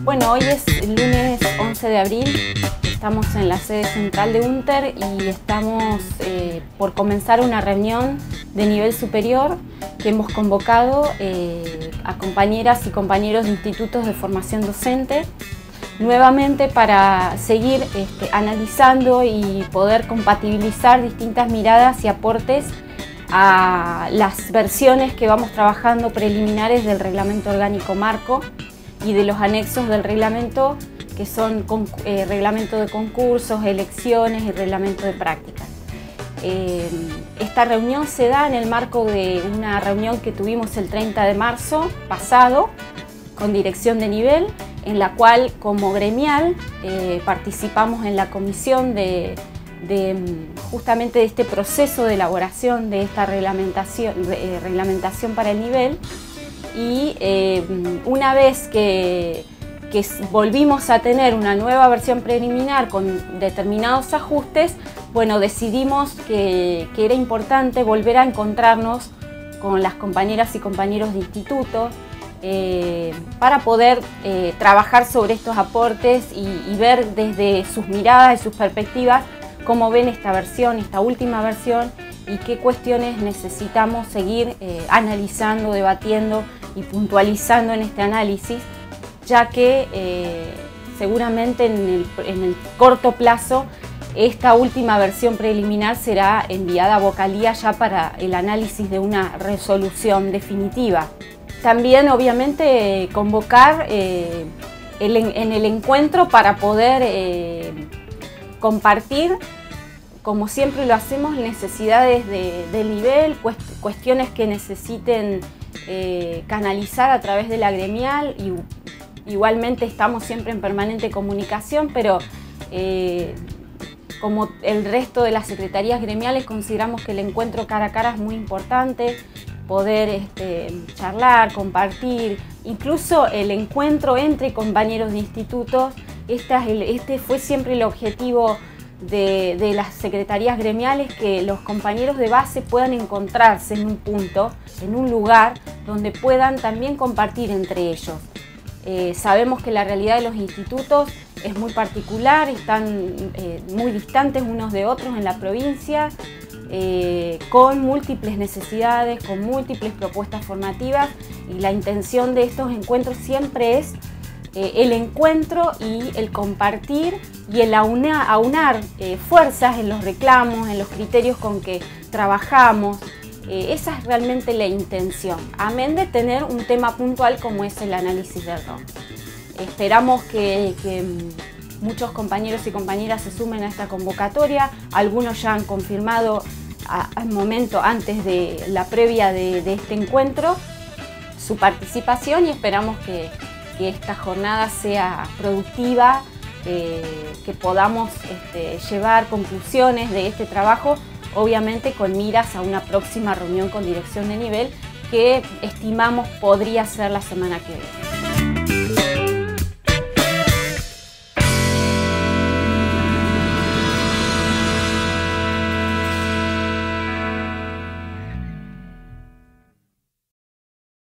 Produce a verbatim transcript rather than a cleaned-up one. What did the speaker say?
Bueno, hoy es el lunes once de abril, estamos en la sede central de UNTER y estamos eh, por comenzar una reunión de nivel superior que hemos convocado eh, a compañeras y compañeros de institutos de formación docente, nuevamente para seguir este, analizando y poder compatibilizar distintas miradas y aportes a las versiones que vamos trabajando preliminares del Reglamento Orgánico Marco y de los anexos del reglamento, que son eh, reglamento de concursos, elecciones y reglamento de prácticas. Eh, esta reunión se da en el marco de una reunión que tuvimos el treinta de marzo pasado con dirección de nivel, en la cual como gremial eh, participamos en la comisión de, de justamente de este proceso de elaboración de esta reglamentación, eh, reglamentación para el nivel. Y eh, una vez que, que volvimos a tener una nueva versión preliminar con determinados ajustes, bueno, decidimos que, que era importante volver a encontrarnos con las compañeras y compañeros de instituto eh, para poder eh, trabajar sobre estos aportes y, y ver desde sus miradas y sus perspectivas cómo ven esta versión, esta última versión, y qué cuestiones necesitamos seguir eh, analizando, debatiendo y puntualizando en este análisis, ya que eh, seguramente en el, en el corto plazo esta última versión preliminar será enviada a vocalía ya para el análisis de una resolución definitiva. También obviamente convocar eh, el, en el encuentro para poder eh, compartir, como siempre lo hacemos, necesidades de, del nivel, cuestiones que necesiten eh, canalizar a través de la gremial. Y igualmente estamos siempre en permanente comunicación, pero eh, como el resto de las secretarías gremiales consideramos que el encuentro cara a cara es muy importante, poder este, charlar, compartir, incluso el encuentro entre compañeros de institutos. Esta, este fue siempre el objetivo De, de las secretarías gremiales, que los compañeros de base puedan encontrarse en un punto, en un lugar donde puedan también compartir entre ellos. Eh, sabemos que la realidad de los institutos es muy particular, están eh, muy distantes unos de otros en la provincia, eh, con múltiples necesidades, con múltiples propuestas formativas, y la intención de estos encuentros siempre es Eh, el encuentro y el compartir y el aunar, aunar eh, fuerzas en los reclamos, en los criterios con que trabajamos. Eh, esa es realmente la intención, amén de tener un tema puntual como es el análisis del R O M. Esperamos que, que muchos compañeros y compañeras se sumen a esta convocatoria. Algunos ya han confirmado a, al momento, antes de la previa de, de este encuentro, su participación, y esperamos que que esta jornada sea productiva, eh, que podamos este, llevar conclusiones de este trabajo, obviamente con miras a una próxima reunión con dirección de nivel que estimamos podría ser la semana que viene.